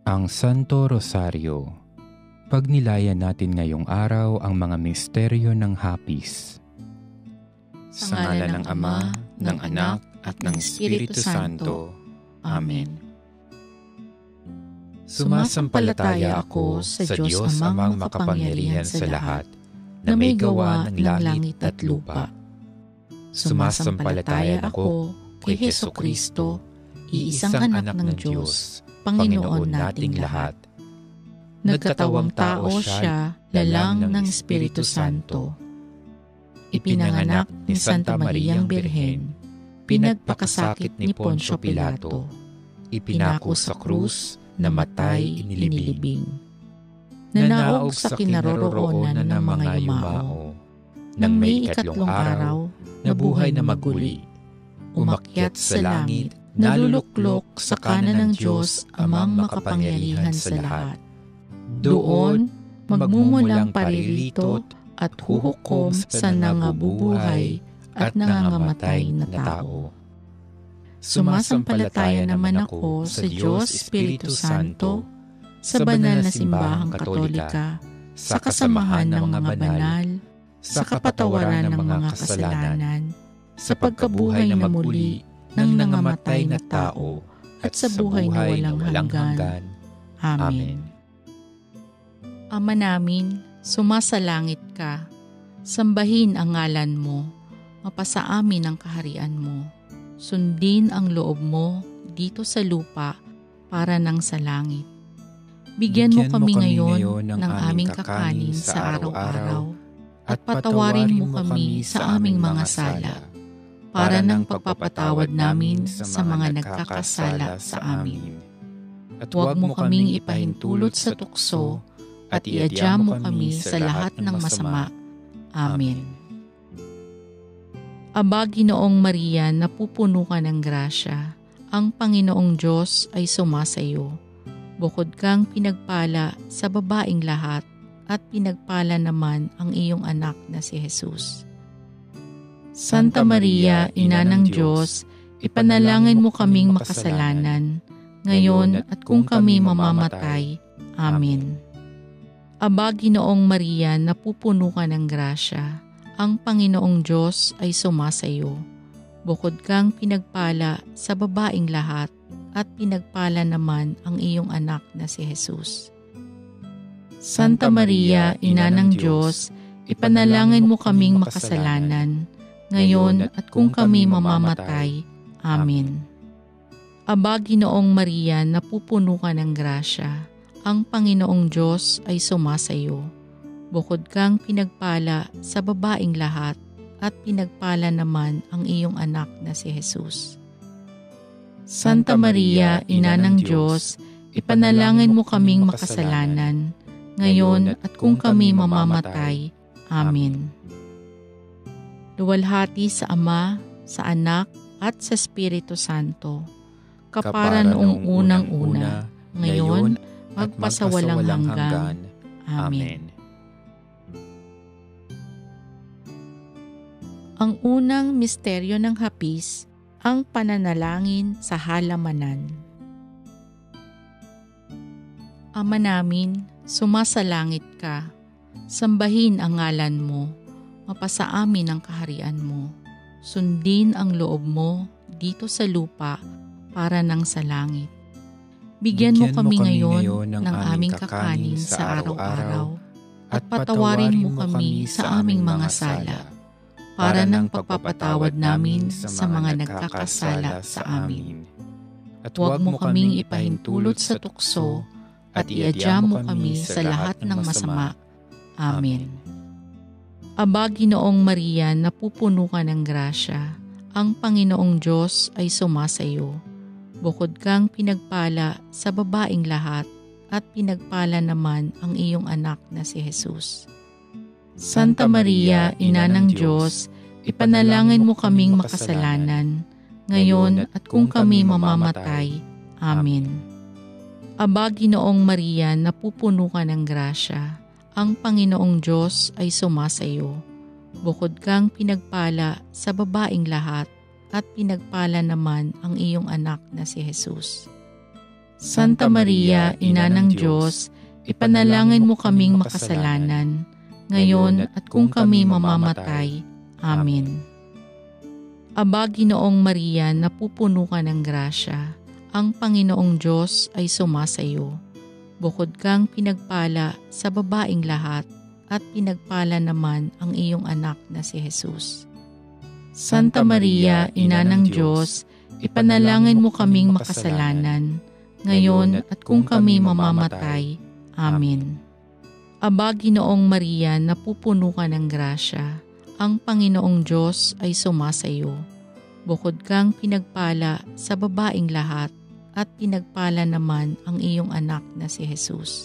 Ang Santo Rosaryo. Pagnilayan natin ngayong araw ang mga misteryo ng Hapis. Sa ngalan ng Ama, ng Anak, at ng Espiritu Santo. Amen. Sumasampalataya ako sa Diyos amang makapangyarihan sa lahat, na may gawa ng langit at lupa. Sumasampalataya ako kay Jesucristo, iisang anak ng Diyos, Panginoon nating lahat. Nagkatawang tao siya, lalang ng Espiritu Santo. Ipinanganak ni Santa Mariang Birhen, pinagpakasakit ni Poncio Pilato, ipinako sa krus, namatay, inilibing. Nanaog sa kinaroroonan ng mga yumao, nang may ikatlong araw, nabuhay na maguli, umakyat sa langit, naluluklok sa kanan ng Diyos amang makapangyarihan sa lahat. Doon, magmumulang paririto at huhukom sa nangabubuhay at nangangamatay na tao. Sumasampalataya naman ako sa Diyos Espiritu Santo, sa banal na simbahang Katolika, sa kasamahan ng mga banal, sa kapatawaran ng mga kasalanan, sa pagkabuhay na muli ng nangamatay na tao, at sa buhay na walang hanggan. Amen. Ama namin, sumasalangit ka, sambahin ang ngalan mo, mapasa amin ang kaharian mo, sundin ang loob mo dito sa lupa para nang sa langit. Bigyan mo kami ngayon ng aming kakanin sa araw-araw, at patawarin mo kami sa aming mga sala, para ng pagpapatawad namin sa mga nagkakasala sa amin. At huwag mo kaming ipahintulot sa tukso, at iadya mo kami sa lahat ng masama. Amen. Aba, Ginoong Maria, napupuno ka ng grasya, ang Panginoong Diyos ay sumasayo. Bukod kang pinagpala sa babaing lahat, at pinagpala naman ang iyong anak na si Jesus. Santa Maria, Ina ng Diyos, ipanalangin mo kaming makasalanan, ngayon at kung kami mamamatay. Amen. Aba, Ginoong Maria, napupuno ka ng grasya, ang Panginoong Diyos ay sumasayo. Bukod kang pinagpala sa babaing lahat, at pinagpala naman ang iyong anak na si Jesus. Santa Maria, Ina ng Diyos, ipanalangin mo kaming makasalanan, ngayon at kung kami mamamatay. Amen. Aba, Ginoong Maria, napupuno ka ng grasya, ang Panginoong Diyos ay sumasayo. Bukod kang pinagpala sa babaing lahat, at pinagpala naman ang iyong anak na si Jesus. Santa Maria, Ina ng Diyos, ipanalangin mo kaming makasalanan, ngayon at kung kami mamamatay. Amen. Luwalhati sa Ama, sa Anak, at sa Espiritu Santo, kapara noong unang-una, ngayon, magpasawalang hanggan. Amen. Ang unang misteryo ng Hapis, ang pananalangin sa halamanan. Ama namin, sumasalangit ka, sambahin ang ngalan mo, mapasa amin ang kaharian mo, sundin ang loob mo dito sa lupa para nang sa langit. Bigyan mo kami ngayon ng aming kakanin sa araw-araw, at patawarin mo kami sa aming mga sala, para ng pagpapatawad namin sa mga nagkakasala sa amin. At huwag mo kaming ipahintulot sa tukso, at iadya mo kami sa lahat ng masama. Amen. Aba, Ginoong Maria, napupuno ka ng grasya, ang Panginoong Diyos ay sumasayo. Bukod kang pinagpala sa babaing lahat, at pinagpala naman ang iyong anak na si Jesus. Santa Maria, Ina ng Diyos, ipanalangin mo kaming makasalanan, ngayon at kung kami mamamatay. Amen. Aba, Ginoong Maria, napupuno ka ng grasya, ang Panginoong Diyos ay sumasayo. Bukod kang pinagpala sa babaing lahat, at pinagpala naman ang iyong anak na si Jesus. Santa Maria, Ina ng Diyos, ipanalangin mo kaming makasalanan, ngayon at kung kami mamamatay. Amen. Aba, Ginoong Maria, napupuno ka ng grasya, ang Panginoong Diyos ay sumasayo. Bukod kang pinagpala sa babaing lahat, at pinagpala naman ang iyong anak na si Jesus. Santa Maria, Ina ng Diyos, ipanalangin mo kaming makasalanan, ngayon at kung kami mamamatay. Amen. Aba, Ginoong Maria, napupuno ka ng grasya, ang Panginoong Diyos ay sumasayo. Bukod kang pinagpala sa babaing lahat, at pinagpala naman ang iyong anak na si Jesus.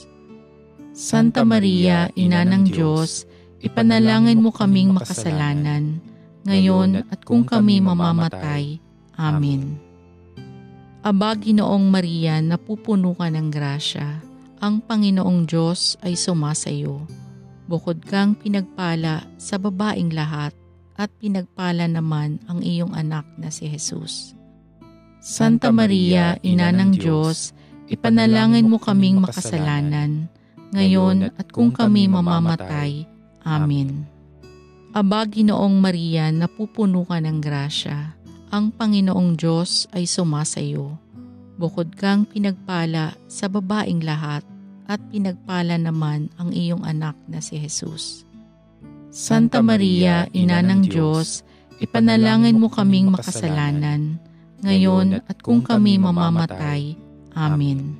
Santa Maria, Ina ng Diyos, ipanalangin mo kaming makasalanan, ngayon at kung kami mamamatay. Amen. Aba, Ginoong Maria, napupuno ka ng grasya, ang Panginoong Diyos ay sumasayo. Bukod kang pinagpala sa babaing lahat, at pinagpala naman ang iyong anak na si Jesus. Santa Maria, Ina ng Diyos, ipanalangin mo kaming makasalanan, ngayon at kung kami mamamatay. Amen. Aba, Ginoong Maria, napupuno ka ng grasya, ang Panginoong Diyos ay sumasayo. Bukod kang pinagpala sa babaing lahat, at pinagpala naman ang iyong anak na si Jesus. Santa Maria, Ina ng Diyos, ipanalangin mo kaming makasalanan, ngayon at kung kami mamamatay. Amen.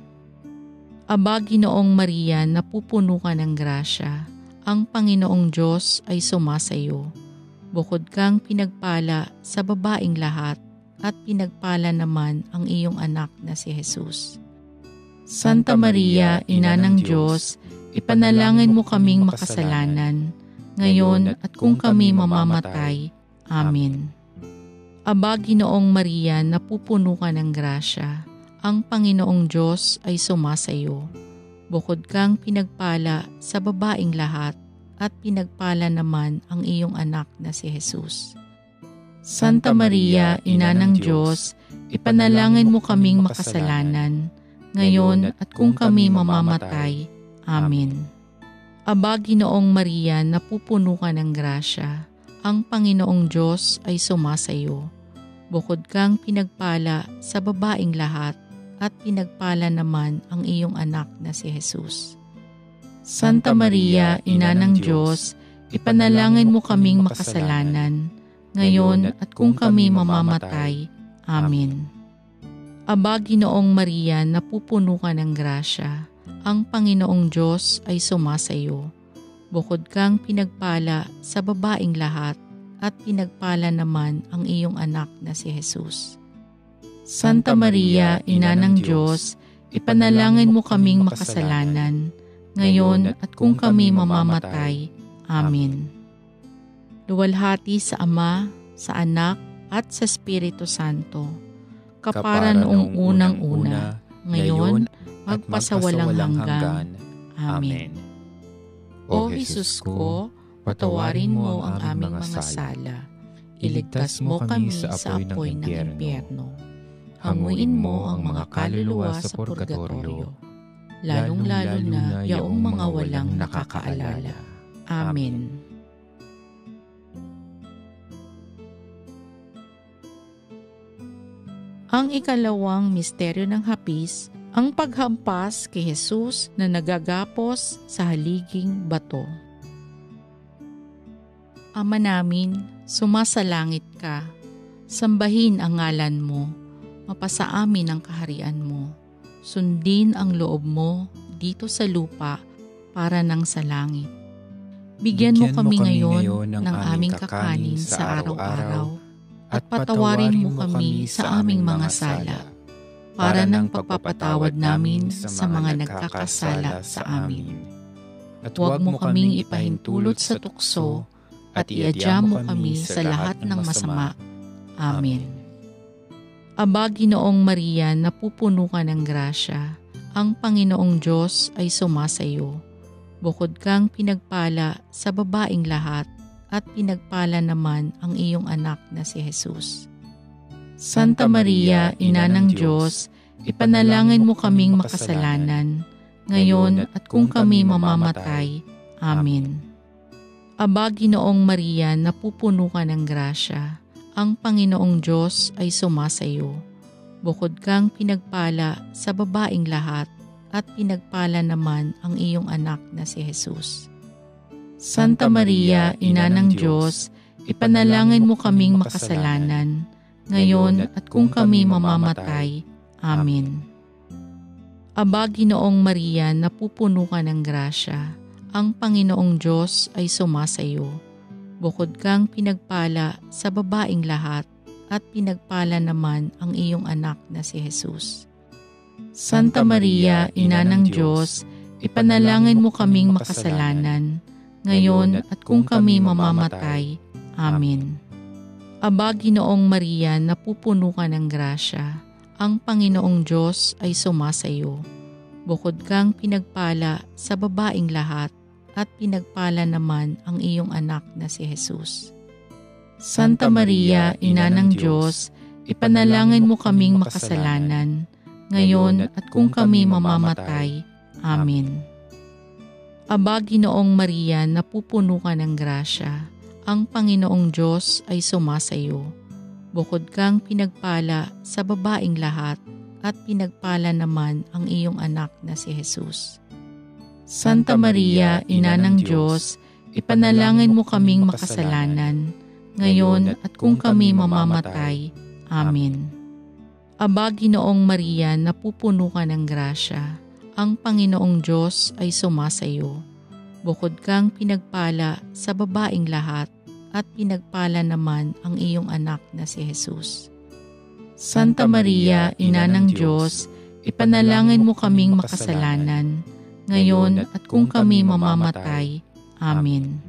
Aba, Ginoong Maria, napupuno ka ng grasya, ang Panginoong Diyos ay sumasayo. Bukod kang pinagpala sa babaing lahat, at pinagpala naman ang iyong anak na si Jesus. Santa Maria, Ina ng Diyos, ipanalangin mo kaming makasalanan, ngayon at kung kami mamamatay. Amen. Aba, Ginoong Maria, napupuno ka ng grasya, ang Panginoong Diyos ay sumasayo. Bukod kang pinagpala sa babaing lahat, at pinagpala naman ang iyong anak na si Jesus. Santa Maria, Ina ng Diyos, ipanalangin mo kaming makasalanan, ngayon at kung kami mamamatay. Amen. Aba, Ginoong Maria, napupuno ka ng grasya, ang Panginoong Diyos ay sumasayo. Bukod kang pinagpala sa babaing lahat, at pinagpala naman ang iyong anak na si Jesus. Santa Maria, Ina ng Diyos, ipanalangin mo kaming makasalanan, ngayon at kung kami mamamatay. Amen. Aba, Ginoong Maria, napupuno ka ng grasya, ang Panginoong Diyos ay sumasayo. Bukod kang pinagpala sa babaing lahat, at pinagpala naman ang iyong anak na si Jesus. Santa Maria, Ina ng Diyos, ipanalangin mo kaming makasalanan, ngayon at kung kami mamamatay. Amen. Luwalhati sa Ama, sa Anak, at sa Espiritu Santo, kapara noong unang-una, ngayon, magpasawalang hanggan. Amen. O Jesus ko, patawarin mo ang aming mga sala. Iligtas mo kami sa apoy ng impyerno. Hanguin mo ang mga kaluluwa sa purgatorio, lalong-lalo na yaong mga walang nakakaalala. Amen. Ang ikalawang misteryo ng Hapis, ang paghampas kay Jesus na nagagapos sa Haliging Bato. Ama namin, sumasalangit ka, sambahin ang ngalan mo, mapasa amin ang kaharian mo, sundin ang loob mo dito sa lupa para nang sa langit. Bigyan mo kami ngayon ng aming kakanin sa araw-araw, at patawarin mo kami sa aming mga sala, para nang pagpapatawad namin sa mga nagkakasala sa amin. At huwag mo kaming ipahintulot sa tukso, at iadya mo kami sa lahat ng masama. Amen. Aba, Ginoong Maria, napupuno ka ng grasya, ang Panginoong Diyos ay sumasayo. Bukod kang pinagpala sa babaing lahat, at pinagpala naman ang iyong anak na si Jesus. Santa Maria, Ina ng Diyos, ipanalangin mo kaming makasalanan, ngayon at kung kami mamamatay. Amen. Aba, Ginoong Maria, napupuno ka ng grasya, ang Panginoong Diyos ay sumasayo. Bukod kang pinagpala sa babaeng lahat, at pinagpala naman ang iyong anak na si Jesus. Santa Maria, Ina ng Diyos, ipanalangin mo kaming makasalanan, ngayon at kung kami mamamatay. Amen. Aba, Ginoong Maria, napupuno ka ng grasya, ang Panginoong Diyos ay sumasayo. Bukod kang pinagpala sa babaeng lahat, at pinagpala naman ang iyong anak na si Jesus. Santa Maria, Ina ng Diyos, ipanalangin mo kaming makasalanan, ngayon at kung kami mamamatay. Amen. Aba, Ginoong Maria, napupuno ka ng grasya, ang Panginoong Diyos ay sumasayo. Bukod kang pinagpala sa babaeng lahat, at pinagpala naman ang iyong anak na si Jesus. Santa Maria, Ina ng Diyos, ipanalangin mo kaming makasalanan, ngayon at kung kami mamamatay. Amen. Aba, Ginoong Maria, napupuno ka ng grasya, ang Panginoong Diyos ay sumasayo. Bukod kang pinagpala sa babaeng lahat, at pinagpala naman ang iyong anak na si Jesus. Santa Maria, Ina ng Diyos, ipanalangin mo kaming makasalanan, ngayon at kung kami mamamatay. Amen. Aba, Ginoong Maria, napupuno ka ng grasya, ang Panginoong Diyos ay sumasayo. Bukod kang pinagpala sa babaeng lahat, at pinagpala naman ang iyong anak na si Jesus. Santa Maria, Ina ng Diyos, ipanalangin mo kaming makasalanan, ngayon at kung kami mamamatay. Amen.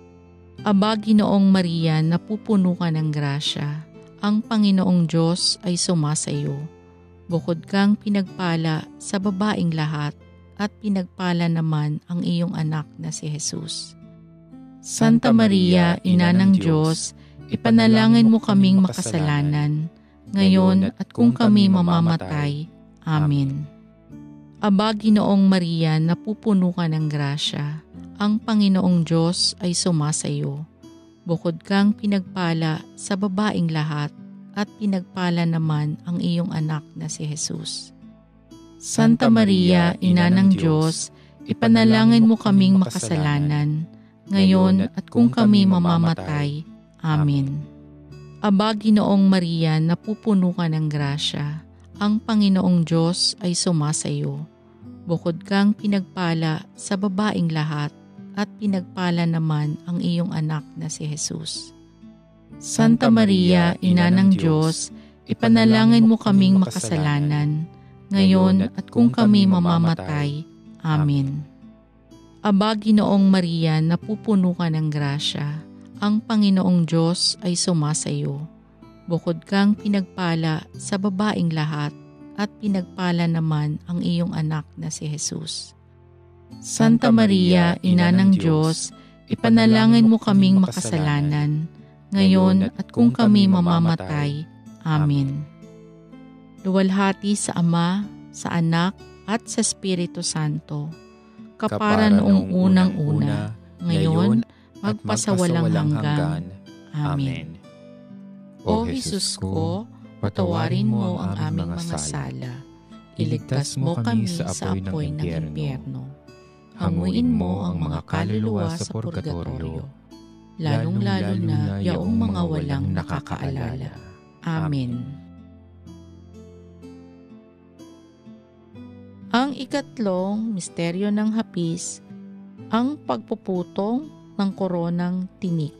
Aba, Ginoong Maria, napupuno ka ng grasya, ang Panginoong Diyos ay sumasayo. Bukod kang pinagpala sa babaeng lahat, at pinagpala naman ang iyong anak na si Jesus. Santa Maria, Ina ng Diyos, ipanalangin mo kaming makasalanan, ngayon at kung kami mamamatay. Amen. Aba, Ginoong Maria, napupuno ka ng grasya, ang Panginoong Diyos ay sumasayo. Bukod kang pinagpala sa babaeng lahat, at pinagpala naman ang iyong anak na si Jesus. Santa Maria, Ina ng Diyos, ipanalangin mo kaming makasalanan, ngayon at kung kami mamamatay. Amen. Aba, Ginoong Maria, napupuno ka ng grasya, ang Panginoong Diyos ay sumasayo. Bukod kang pinagpala sa babaeng lahat, at pinagpala naman ang iyong anak na si Jesus. Santa Maria, Ina ng Diyos, ipanalangin mo kaming makasalanan, ngayon at kung kami mamamatay. Amen. Aba, Ginoong Maria, napupuno ka ng grasya, ang Panginoong Diyos ay sumasayo. Bukod kang pinagpala sa babaeng lahat, at pinagpala naman ang iyong anak na si Jesus. Santa Maria, Ina ng Diyos, ipanalangin mo kaming makasalanan, ngayon at kung kami mamamatay. Amen. Luwalhati sa Ama, sa Anak, at sa Espiritu Santo, kapara noong unang-una, ngayon, magpasawalang hanggan. Amen. O Jesus ko, patawarin mo ang aming mga sala. Iligtas mo kami sa apoy ng impyerno. Hanguin mo ang mga kaluluwa sa purgatorio, lalong-lalo na yaong mga walang nakakaalala. Amen. Ang ikatlong misteryo ng Hapis, ang pagpuputong ng koronang tinik.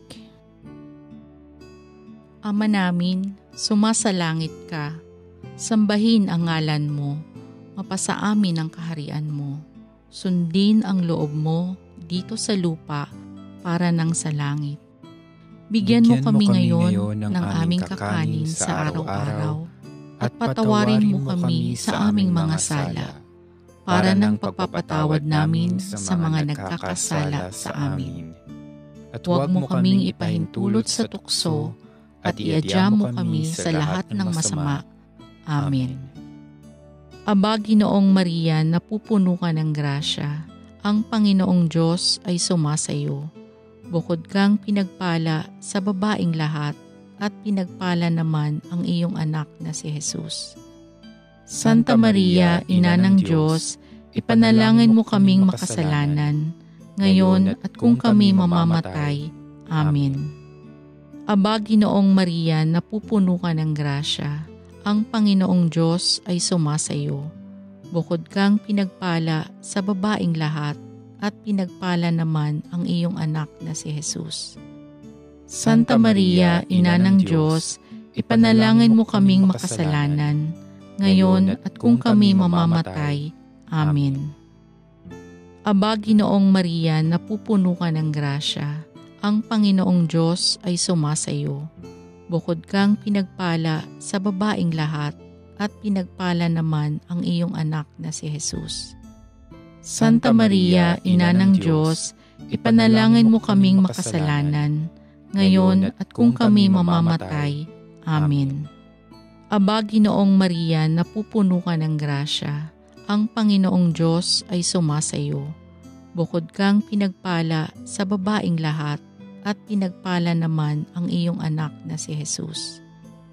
Ama namin, sumasalangit ka, sambahin ang ngalan mo, mapasa amin ang kaharian mo, sundin ang loob mo dito sa lupa para nang sa langit. Bigyan mo kami ngayon ng aming kakanin sa araw-araw, at patawarin mo kami sa aming mga sala, para ng pagpapatawad namin sa mga nagkakasala sa amin. At huwag mo kaming ipahintulot sa tukso, at iadya mo kami sa lahat ng masama. Amen. Aba, Ginoong Maria, napupuno ka ng grasya. Ang Panginoong Diyos ay sumasayo. Bukod kang pinagpala sa babaeng lahat, at pinagpala naman ang iyong anak na si Jesus. Santa Maria, Ina ng Diyos, ipanalangin mo kaming makasalanan, ngayon at kung kami mamamatay. Amen. Aba, Ginoong Maria, napupuno ka ng grasya. Ang Panginoong Diyos ay sumasayo. Bukod kang pinagpala sa babaeng lahat, at pinagpala naman ang iyong anak na si Jesus. Santa Maria, Ina ng Diyos, ipanalangin mo kaming makasalanan, ngayon at kung kami mamamatay. Amen. Aba, Ginoong Maria, napupuno ka ng grasya. Ang Panginoong Diyos ay sumasayo. Bukod kang pinagpala sa babaeng lahat, at pinagpala naman ang iyong anak na si Jesus. Santa Maria, Ina ng Diyos, ipanalangin mo kaming makasalanan, ngayon at kung kami mamamatay. Amen. Aba, Ginoong Maria, napupuno ka ng grasya. Ang Panginoong Diyos ay sumasayo. Bukod kang pinagpala sa babaeng lahat, at pinagpala naman ang iyong anak na si Jesus.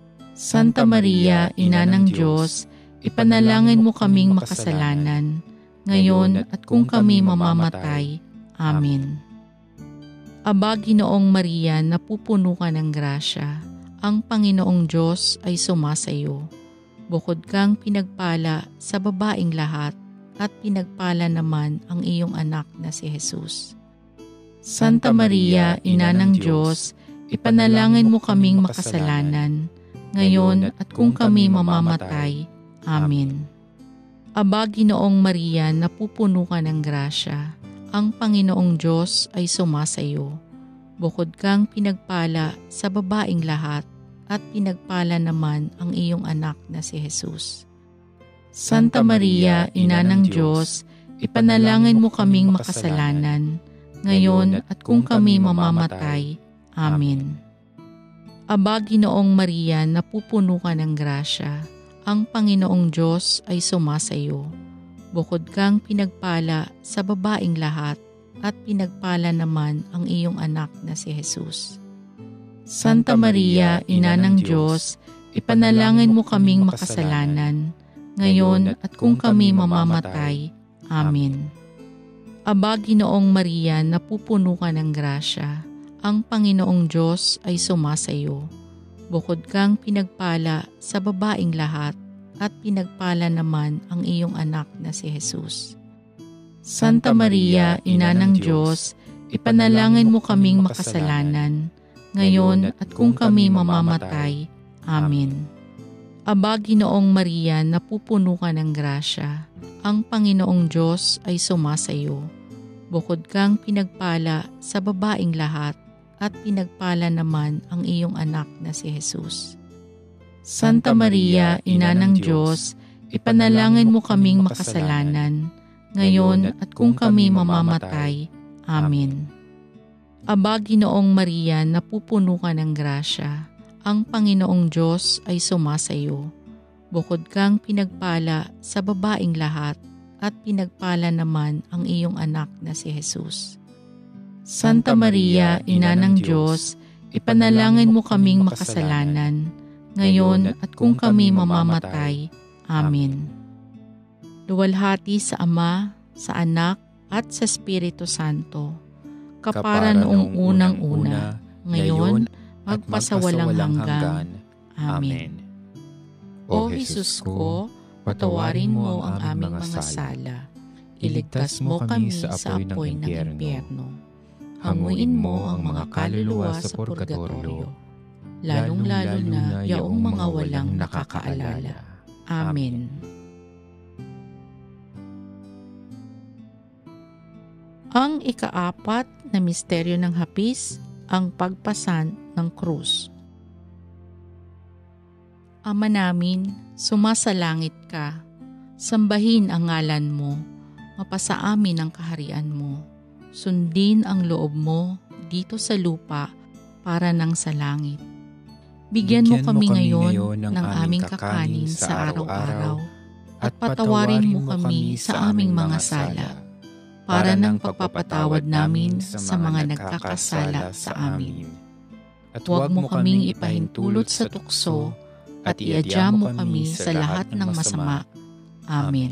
Santa Maria, Ina ng Diyos, ipanalangin mo kaming makasalanan, ngayon at kung kami mamamatay. Amen. Aba, Ginoong Maria, napupuno ka ng grasya. Ang Panginoong Diyos ay sumasayo. Bukod kang pinagpala sa babaeng lahat, at pinagpala naman ang iyong anak na si Jesus. Santa Maria, Ina ng Diyos, ipanalangin mo kaming makasalanan, ngayon at kung kami mamamatay. Amen. Aba, Ginoong Maria, napupuno ka ng grasya. Ang Panginoong Diyos ay sumasayo. Bukod kang pinagpala sa babaeng lahat, at pinagpala naman ang iyong anak na si Jesus. Santa Maria, Ina ng Diyos, ipanalangin mo kaming makasalanan, ngayon at kung kami mamamatay. Amen. Aba, Ginoong Maria, napupuno ka ng grasya. Ang Panginoong Diyos ay sumasayo. Bukod kang pinagpala sa babaeng lahat, at pinagpala naman ang iyong anak na si Jesus. Santa Maria, Ina ng Diyos, ipanalangin mo kaming makasalanan, ngayon at kung kami mamamatay. Amen. Aba, Ginoong Maria, napupuno ka ng grasya. Ang Panginoong Diyos ay sumasayo. Bukod kang pinagpala sa babaeng lahat, at pinagpala naman ang iyong anak na si Jesus. Santa Maria, Ina ng Diyos, ipanalangin mo kaming makasalanan, ngayon at kung kami mamamatay. Amen. Aba, Ginoong Maria, napupuno ka ng grasya. Ang Panginoong Diyos ay sumasayo. Bukod kang pinagpala sa babaeng lahat, at pinagpala naman ang iyong anak na si Jesus. Santa Maria, Ina ng Diyos, ipanalangin mo kaming makasalanan, ngayon at kung kami mamamatay. Amen. Aba, Ginoong Maria, napupuno ka ng grasya. Ang Panginoong Diyos ay sumasayo. Bukod kang pinagpala sa babaeng lahat, at pinagpala naman ang iyong anak na si Jesus. Santa Maria, Ina ng Diyos, ipanalangin mo kaming makasalanan, ngayon at kung kami mamamatay. Amen. Luwalhati sa Ama, sa Anak, at sa Espiritu Santo, kapara noong unang-una, ngayon, magpasawalang hanggan. Amen. O Jesus ko, patawarin mo ang aming mga sala. Iligtas mo kami sa apoy ng impyerno. Hanguin mo ang mga kaluluwa sa purgatorio, lalong-lalo na yaong mga walang nakakaalala. Amen. Ang ika-4 na misteryo ng Hapis, ang pagpasan ng krus. Ama namin, sumasalangit ka. Sambahin ang ngalan mo. Mapasa amin ang kaharian mo. Sundin ang loob mo dito sa lupa para nang sa langit. Bigyan mo kami ngayon ng aming kakanin sa araw-araw. at patawarin mo kami sa aming mga sala, para ng pagpapatawad namin sa mga nagkakasala sa amin. At huwag mo kaming ipahintulot sa tukso, at iadya mo kami sa lahat ng masama. Amen.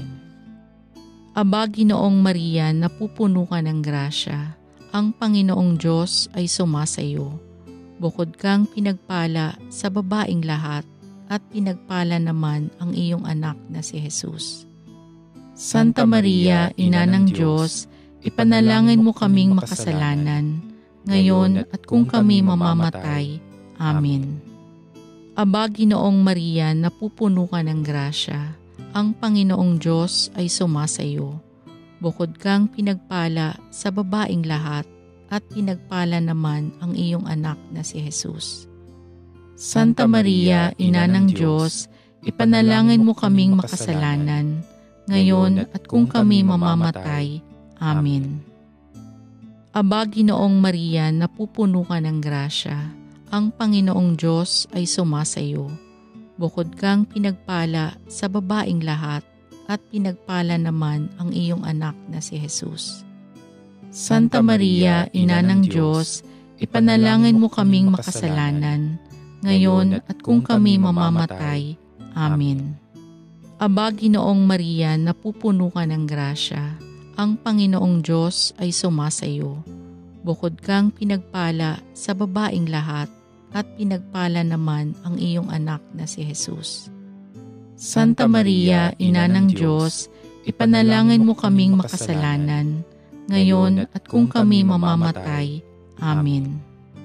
Aba, Ginoong Maria, napupuno ka ng grasya, ang Panginoong Diyos ay sumasayo. Bukod kang pinagpala sa babaeng lahat, at pinagpala naman ang iyong anak na si Jesus. Santa Maria, Ina ng Diyos, ipanalangin mo kaming makasalanan, ngayon at kung kami mamamatay. Amen. Aba, Ginoong Maria, napupuno ka ng grasya, ang Panginoong Diyos ay sumasayo. Bukod kang pinagpala sa babaeng lahat, at pinagpala naman ang iyong anak na si Jesus. Santa Maria, Ina ng Diyos, ipanalangin mo kaming makasalanan, ngayon at kung kami mamamatay. Amen. Aba, Ginoong Maria, napupuno ka ng grasya, ang Panginoong Diyos ay sumasayo. Bukod kang pinagpala sa babaeng lahat, at pinagpala naman ang iyong anak na si Jesus. Santa Maria, Ina ng Diyos, ipanalangin mo kaming makasalanan, ngayon at kung kami mamamatay. Amen. Aba, Ginoong Maria, napupuno ka ng grasya, ang Panginoong Diyos ay sumasayo. Bukod kang pinagpala sa babaeng lahat, at pinagpala naman ang iyong anak na si Jesus. Santa Maria, Ina ng Diyos, ipanalangin mo kaming makasalanan, ngayon at kung kami mamamatay. Amen.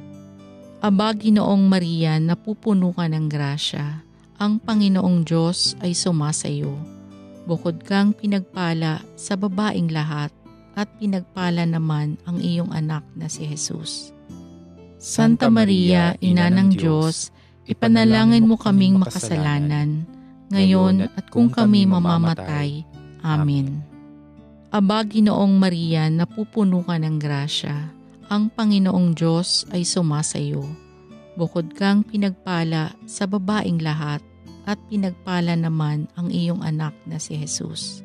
Aba, Ginoong Maria, napupuno ka ng grasya, ang Panginoong Diyos ay sumasayo. Bukod kang pinagpala sa babaeng lahat, at pinagpala naman ang iyong anak na si Jesus. Santa Maria, Ina ng Diyos, ipanalangin mo kaming makasalanan, ngayon at kung kami mamamatay. Amen. Aba, Ginoong Maria, napupuno ka ng grasya, ang Panginoong Diyos ay sumasayo. Bukod kang pinagpala sa babaeng lahat, at pinagpala naman ang iyong anak na si Jesus.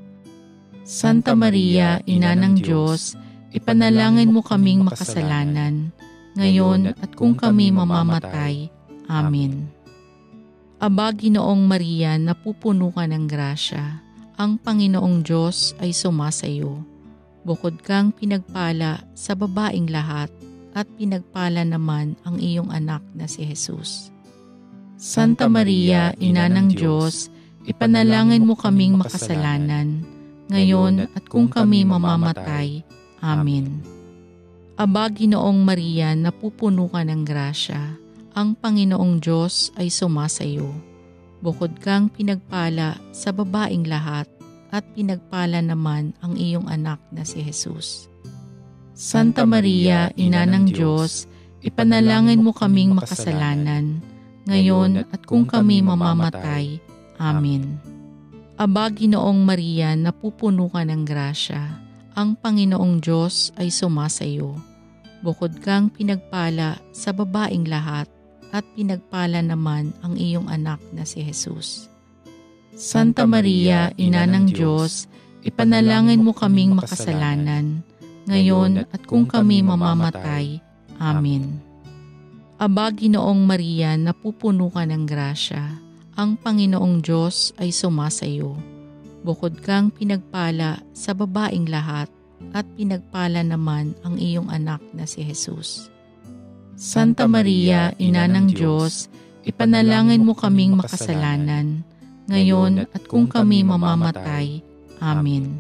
Santa Maria, Ina ng Diyos, ipanalangin mo kaming makasalanan, ngayon at kung kami mamamatay. Amen. Aba, Ginoong Maria, napupuno ka ng grasya, ang Panginoong Diyos ay sumasayo. Bukod kang pinagpala sa babaeng lahat, at pinagpala naman ang iyong anak na si Jesus. Santa Maria, Ina ng Diyos, ipanalangin mo kaming makasalanan, ngayon at kung kami mamamatay. Amen. Aba, Ginoong Maria, napupuno ka ng grasya, ang Panginoong Diyos ay sumasayo. Bukod kang pinagpala sa babaeng lahat, at pinagpala naman ang iyong anak na si Jesus. Santa Maria, Ina ng Diyos, ipanalangin mo kaming makasalanan, ngayon at kung kami mamamatay. Amen. Aba, Ginoong Maria, napupuno ka ng grasya, ang Panginoong Diyos ay sumasayo. Bukod kang pinagpala sa babaeng lahat, at pinagpala naman ang iyong anak na si Jesus. Santa Maria, Ina ng Diyos, ipanalangin mo kaming makasalanan, ngayon at kung kami mamamatay. Amen. Aba, Ginoong Maria, napupuno ka ng grasya, ang Panginoong Diyos ay sumasayo. Bukod kang pinagpala sa babaeng lahat, at pinagpala naman ang iyong anak na si Jesus. Santa Maria, Ina ng Diyos, ipanalangin mo kaming makasalanan, ngayon at kung kami mamamatay. Amen.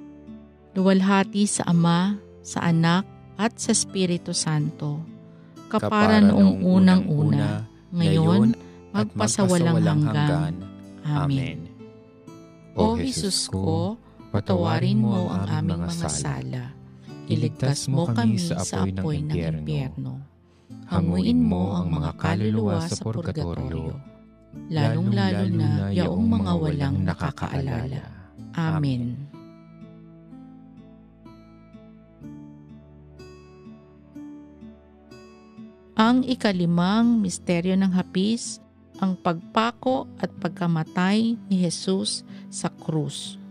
Luwalhati sa Ama, sa Anak, at sa Espiritu Santo, kapara noong unang-una, ngayon, magpasawalang hanggan. Amen. O Jesus ko, patawarin mo ang aming mga sala. Iligtas mo kami sa apoy ng impyerno. Hanguin mo ang mga kaluluwa sa purgatorio, lalong-lalo na yaong mga walang nakakaalala. Amen. Ang ikalimang misteryo ng Hapis, ang pagpako at pagkamatay ni Jesus sa krus.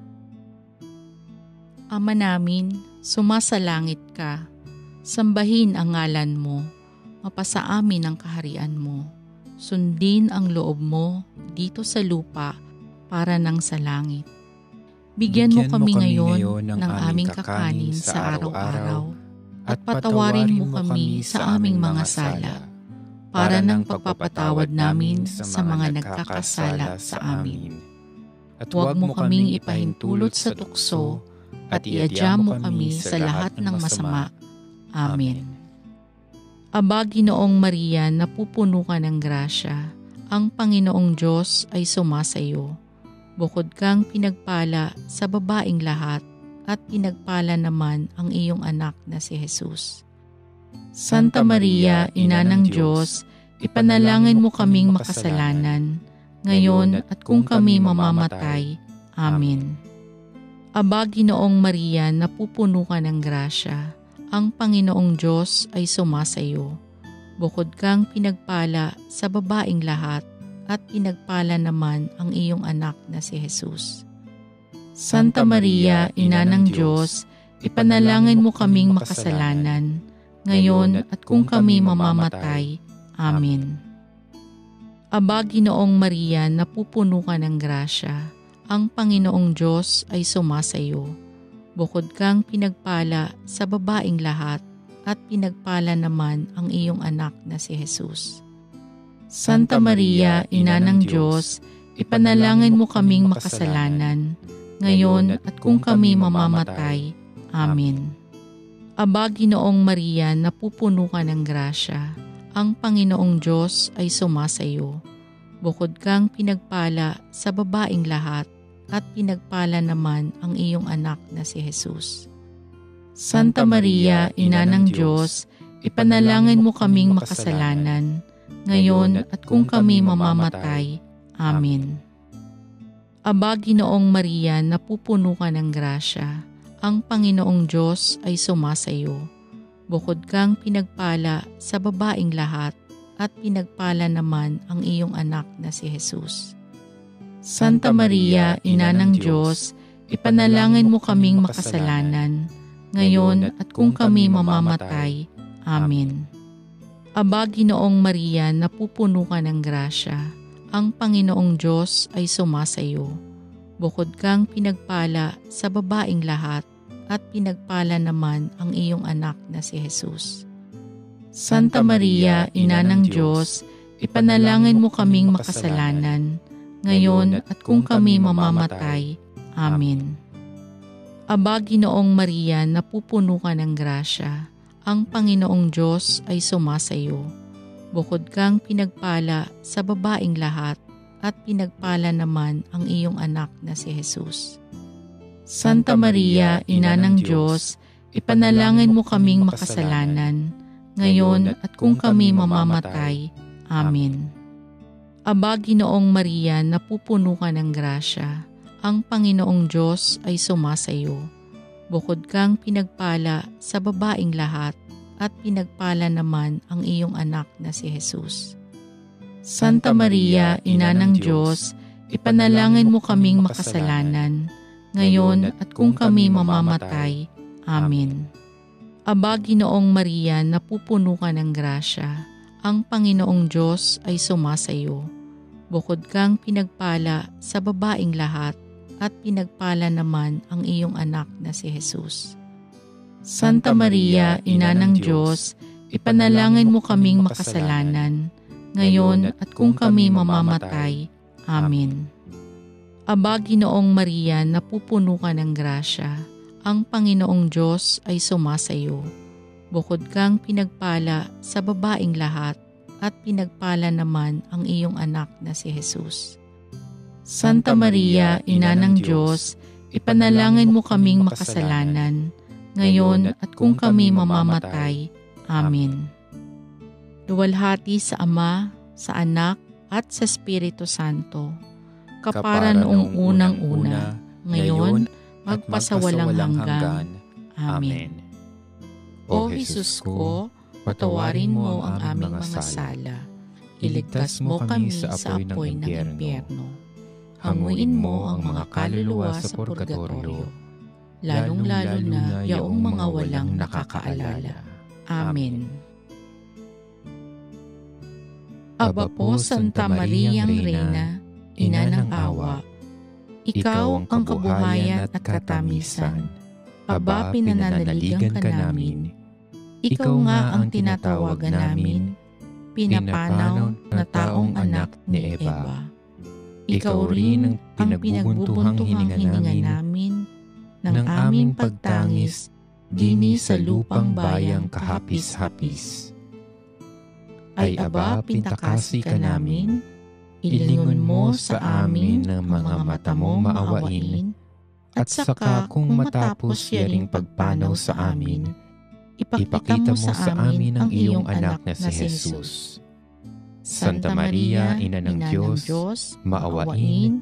Ama namin, sumasalangit ka. Sambahin ang ngalan mo. Mapasa amin ang kaharian mo. Sundin ang loob mo dito sa lupa para nang sa langit. Bigyan mo kami ngayon ng aming kakanin sa araw-araw at patawarin mo kami sa aming mga sala para ng pagpapatawad namin sa mga nagkakasala sa amin. At huwag mo kaming ipahintulot sa tukso at iadya mo kami sa lahat ng masama. Amen. Aba, Ginoong Maria, napupuno ka ng grasya, ang Panginoong Diyos ay sumasayo. Bukod kang pinagpala sa babaeng lahat at pinagpala naman ang iyong anak na si Jesus. Santa Maria, Ina ng Diyos, ipanalangin mo kaming makasalanan, ngayon at kung kami mamamatay. Amen. Aba, Ginoong Maria, napupuno ka ng grasya, ang Panginoong Diyos ay sumasayo. Bukod kang pinagpala sa babaeng lahat at pinagpala naman ang iyong anak na si Jesus. Santa Maria, Ina ng Diyos, ipanalangin mo kaming makasalanan, ngayon at kung kami mamamatay. Amen. Aba, Ginoong Maria, napupuno ka ng grasya, ang Panginoong Diyos ay sumasayo. Bukod kang pinagpala sa babaeng lahat at pinagpala naman ang iyong anak na si Jesus. Santa Maria, Ina ng Diyos, ipanalangin mo kaming makasalanan, ngayon at kung kami mamamatay. Amen. Aba, Ginoong Maria, napupuno ka ng grasya, ang Panginoong Diyos ay sumasayo. Bukod kang pinagpala sa babaeng lahat at pinagpala naman ang iyong anak na si Jesus. Santa Maria, Ina ng Diyos, ipanalangin mo kaming makasalanan, ngayon at kung kami mamamatay. Amen. Aba, Ginoong Maria, napupuno ka ng grasya, ang Panginoong Diyos ay sumasayo. Bukod kang pinagpala sa babaeng lahat at pinagpala naman ang iyong anak na si Jesus. Santa Maria, Ina ng Diyos, ipanalangin mo kaming makasalanan, ngayon at kung kami mamamatay. Amen. Aba, Ginoong Maria, napupuno ka ng grasya, ang Panginoong Diyos ay sumasayo. Bukod kang pinagpala sa babaeng lahat at pinagpala naman ang iyong anak na si Jesus. Santa Maria, Ina ng Diyos, ipanalangin mo kaming makasalanan, ngayon at kung kami mamamatay. Amen. Aba, Ginoong Maria, napupuno ka ng grasya, ang Panginoong Diyos ay sumasayo. Bukod kang pinagpala sa babaeng lahat at pinagpala naman ang iyong anak na si Jesus. Santa Maria, Ina ng Diyos, ipanalangin mo kaming makasalanan, ngayon at kung kami mamamatay. Amen. Aba, Ginoong Maria, napupuno ka ng grasya, ang Panginoong Diyos ay sumasayo. Bukod kang pinagpala sa babaeng lahat at pinagpala naman ang iyong anak na si Jesus. Santa Maria, Ina ng Diyos, ipanalangin mo kaming makasalanan, ngayon at kung kami mamamatay. Amen. Aba, Ginoong Maria, napupuno ka ng grasya, ang Panginoong Diyos ay sumasayo. Bukod kang pinagpala sa babaeng lahat at pinagpala naman ang iyong anak na si Jesus. Santa Maria, Ina ng Diyos, ipanalangin mo kaming makasalanan, ngayon at kung kami mamamatay. Amen. Aba, Ginoong Maria, napupuno ka ng grasya, ang Panginoong Diyos ay sumasayo. Bukod kang pinagpala sa babaeng lahat at pinagpala naman ang iyong anak na si Jesus. Santa Maria, Ina ng Diyos, ipanalangin mo kaming makasalanan, ngayon at kung kami mamamatay. Amen. Luwalhati sa Ama, sa Anak, at sa Espiritu Santo, kapara noong unang-una, ngayon, magpasawalang hanggan. Amen. O Jesus ko, patawarin mo ang aming mga sala. iligtas mo kami sa apoy ng impyerno. Hanguin mo ang mga kaluluwa sa purgatorio, lalong-lalo na yaong mga walang nakakaalala. Amen. Aba po, Santa Mariang Reyna, Ina ng Awa, Ikaw ang kabuhayan at katamisan. Aba, pinananaligan ka namin. Ikaw nga ang tinatawagan namin, pinapanaw na taong anak ni Eva. Ikaw rin ang pinagbubuntong hininga namin ng aming pagtangis dini sa lupang bayang kahapis-hapis. Ay aba, pintakasi ka namin, ilingon mo sa amin ng mga mata mong maawain, at saka kung matapos yaring pagpanaw sa amin, ipakita mo sa amin ang iyong anak na si Jesus. Santa Maria, Ina ng Diyos, maawain,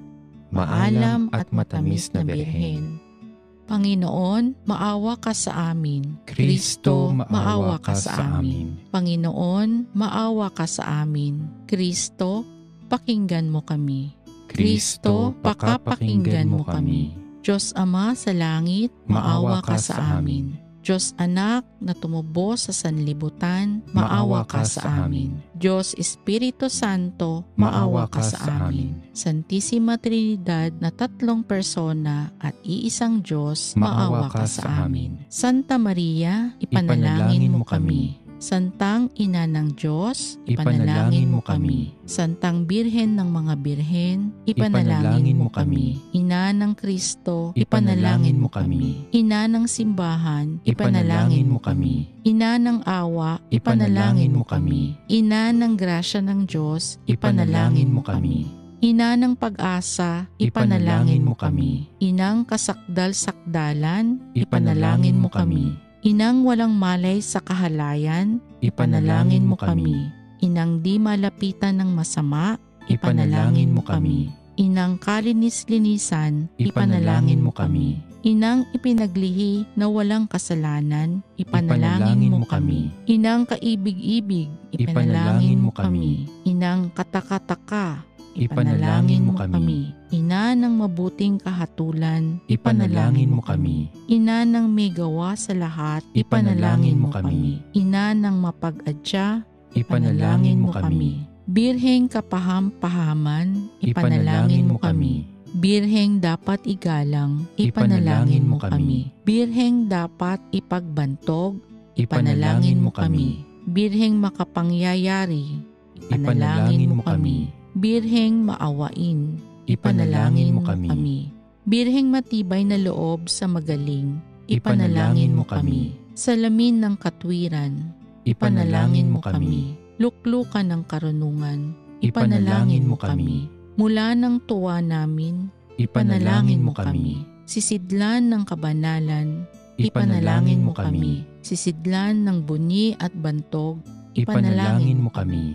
maalam at matamis na Birhen. Panginoon, maawa ka sa amin. Kristo, maawa ka sa amin. Panginoon, maawa ka sa amin. Kristo, pakinggan mo kami. Kristo, pakapakinggan mo kami. Diyos Ama sa langit, maawa ka sa amin. Diyos Anak na tumubo sa sanlibutan, maawa ka sa amin. Diyos Espiritu Santo, maawa ka sa amin. Santissima Trinidad na tatlong persona at iisang Diyos, maawa ka sa amin. Santa Maria, ipanalangin mo kami. Santang Ina ng Diyos, ipanalangin mo kami. Santang Birhen ng mga Birhen, ipanalangin mo kami. Ina ng Kristo, ipanalangin mo kami. Ina ng Simbahan, ipanalangin mo kami. Ina ng Awa, ipanalangin mo kami. Ina ng Grasya ng Diyos, ipanalangin mo kami. Ina ng Pag-asa, ipanalangin mo kami. Inang kasakdal-sakdalan, ipanalangin mo kami. Inang walang malay sa kahalayan, ipanalangin mo kami. Inang di malapitan ng masama, ipanalangin mo kami. Inang kalinis-linisan, ipanalangin mo kami. Inang ipinaglihi na walang kasalanan, ipanalangin mo kami. Inang kaibig-ibig, ipanalangin mo kami. Inang katakataka, ipanalangin mo kami. Ina ng mabuting kahatulan, ipanalangin mo kami. Ina ng may gawa sa lahat, ipanalangin mo kami. Ina ng mapag-adya, ipanalangin mo kami. Birheng kapaham-pahaman, ipanalangin mo kami. Birheng dapat igalang, ipanalangin mo kami. Birheng dapat ipagbantog, ipanalangin mo kami. Birheng makapangyayari, ipanalangin mo kami. Birheng maawain, ipanalangin mo kami. Birheng matibay na loob sa magaling, ipanalangin mo kami. Salamin ng katwiran, ipanalangin mo kami. Luklukan ng karunungan, ipanalangin mo kami. Mula ng tuwa namin, ipanalangin mo kami. Sisidlan ng kabanalan, ipanalangin mo kami. Sisidlan ng bunyi at bantog, ipanalangin mo kami.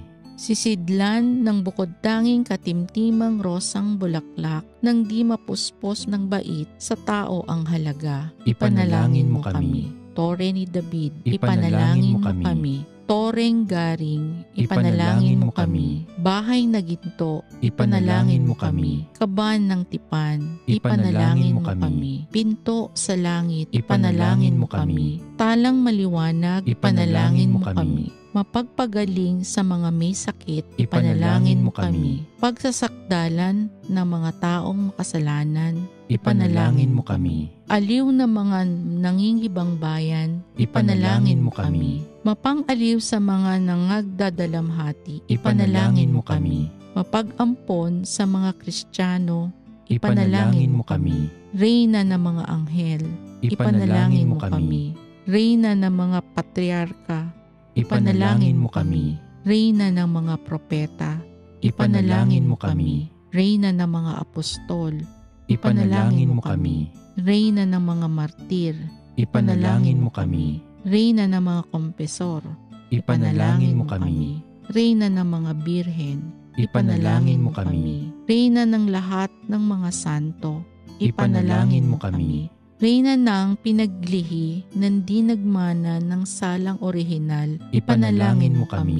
Sisidlan ng bukod-tanging katimtimang rosang bulaklak nang di mapuspos ng bait sa tao ang halaga, ipanalangin mo kami. Tore ni David, ipanalangin mo kami. Toreng garing, ipanalangin mo kami. Bahay na ginto, ipanalangin mo kami. Kaban ng tipan, ipanalangin mo kami. Pinto sa langit, ipanalangin mo kami. Talang maliwanag, ipanalangin mo kami. Mapagpagaling sa mga may sakit, ipanalangin mo kami. Pagsasakdalan ng mga taong makasalanan, ipanalangin mo kami. Aliw na mga nangingibang bayan, ipanalangin mo kami. Mapang-aliw sa mga nangagdadalamhati, ipanalangin mo kami. Mapag-ampon sa mga Kristiyano, ipanalangin mo kami. Reyna ng mga anghel, ipanalangin mo kami. Reyna ng mga patriarka, ipanalangin mo kami. Reyna ng mga propeta, ipanalangin mo kami. Reyna ng mga apostol, ipanalangin mo kami. Reyna ng mga martir, ipanalangin mo kami. Reyna ng mga kompesor, ipanalangin mo kami. Reyna ng mga birhen, ipanalangin mo kami. Reyna ng lahat ng mga santo, ipanalangin mo kami. Reyna ng pinaglihi ng di nagmana ng salang orihinal, ipanalangin mo kami.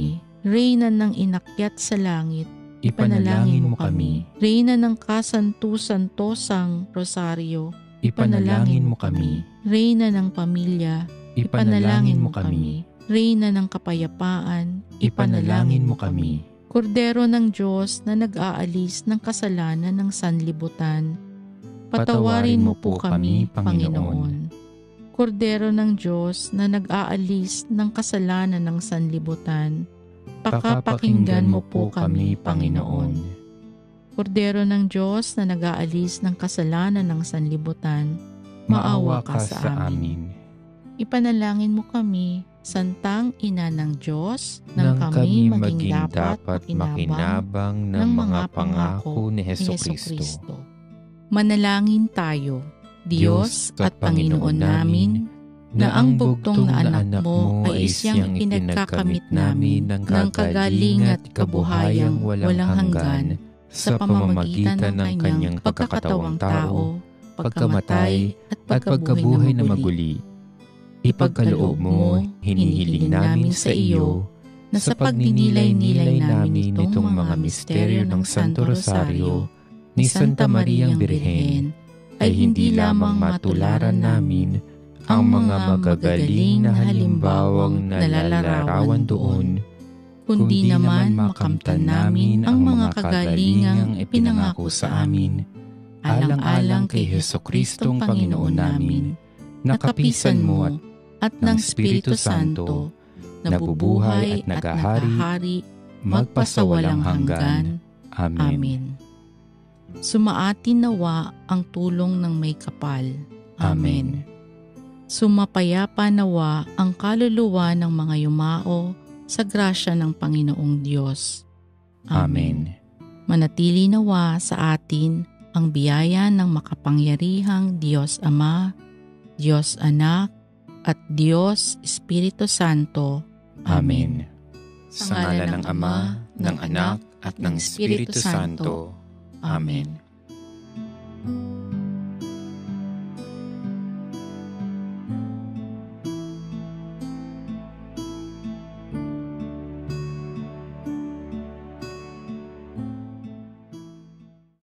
Reyna ng inakyat sa langit, ipanalangin mo kami. Reyna ng kasantu-santosang Rosaryo, Ipanalangin mo kami. Reyna ng pamilya, Ipanalangin mo kami. Reyna ng kapayapaan, Ipanalangin mo kami. Kordero ng Diyos na nag-aalis ng kasalanan ng sanlibutan, patawarin mo po kami, Panginoon. Kordero ng Diyos na nag-aalis ng kasalanan ng sanlibutan, pakapakinggan mo po kami, Panginoon. Kordero ng Diyos na nag-aalis ng kasalanan ng sanlibutan, maawa ka sa amin. Ipanalangin mo kami, Santang Ina ng Diyos, nang kami maging dapat makinabang ng mga pangako ni Hesukristo. Manalangin tayo. Diyos at Panginoon namin, na ang bugtong na anak mo ay siyang pinagkakamit namin ng kagaling at kabuhayang walang hanggan sa pamamagitan ng kanyang pagkakatawang tao, pagkamatay at pagkabuhay na maguli. Ipagkaloob mo, hinihiling namin sa iyo, na sa pagninilay-nilay namin itong mga misteryo ng Santo Rosaryo ni Santa Mariang Birhen, ay hindi lamang matularan namin ang mga magagaling na halimbawang nalalarawan doon, kundi naman makamtan namin ang mga kagalingang ipinangako sa amin, alang-alang kay Jesucristong Panginoon namin, na kapisan mo at ng Espiritu Santo, nabubuhay at nagahari, magpasawalang hanggan. Amen. Sumaatin nawa ang tulong ng may kapal. Amen. Sumapayapa nawa ang kaluluwa ng mga yumao sa grasya ng Panginoong Diyos. Amen. Manatili nawa sa atin ang biyaya ng makapangyarihang Diyos Ama, Diyos Anak, at Diyos Espiritu Santo. Amen. Sa ngalan ng Ama, ng Anak, at ng Espiritu Santo. Amen.